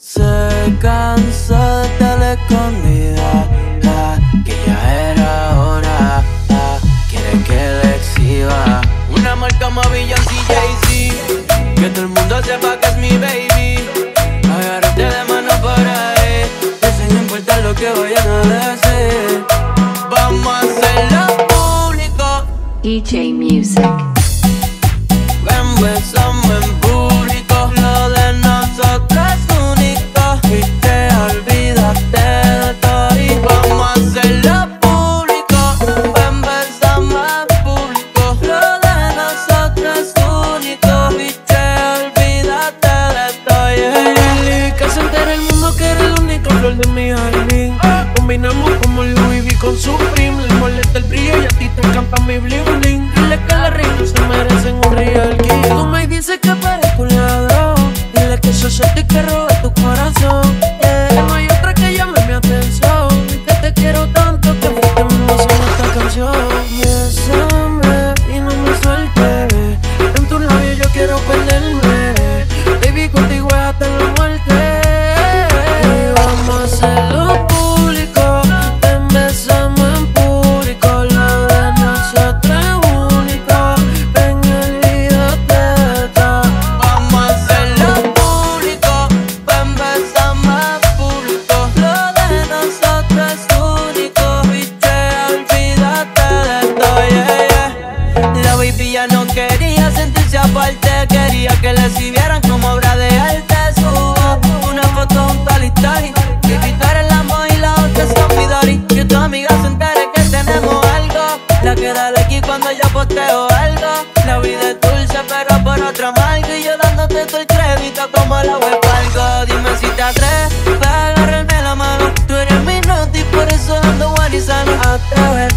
Se cansó de estar escondida, que ya era hora, quiere que le exhiba un amor como Beyoncé y Jay-Z, que todo el mundo sepa que es mi baby. Agárrate de mano por ahí, que sin importar lo que vayan a decir, vamos a hacerlo público. DJ Music. Empezamos en público, lo de nosotros es único. Y te olvidaste de todo y vamos a hacerlo público. Empezamos en público, lo de nosotros es único. Y te olvidaste de todo, yeah. Que se entere el mundo que eres el único flor de mi jardín. Combinamos como Louis V con Supreme. Le molesta el brillo y a ti te encanta mi bling bling. Dile que las reinas se merecen un real king. Tú me dices que parezco un ladrón. Dile que yo soy el que robé tu corazón, yeah. No hay otra que llame mi atención. Y que te quiero tanto que fuiste mi emoción en esta canción. Bésame y no me sueltes. En tus labios yo quiero perderme. Baby, contigo es hasta la muerte. Y vamos a hacerlo público. Empezamos en público. Lo de nosotros es único. Ven y olvídate de todo. Vamos a hacerlo público, empezamos en público. Lo de nosotros es único. Y te olvidaste de todo, yeah, yeah. La baby ya no quería sentirse aparte, quería que le exhibieran como obra de arte. Subo una foto junto al historia, que tú eres la mo y la otra es Midori. Que tu amiga se entere que tenemos algo, la queda de aquí cuando yo posteo algo. La vida es dulce pero por otro amargo, y yo dándote todo el crédito como la web algo. Dime si te atreves a agarrarme la mano, tú eres mi noti, por eso ando guarizano. Atrévete.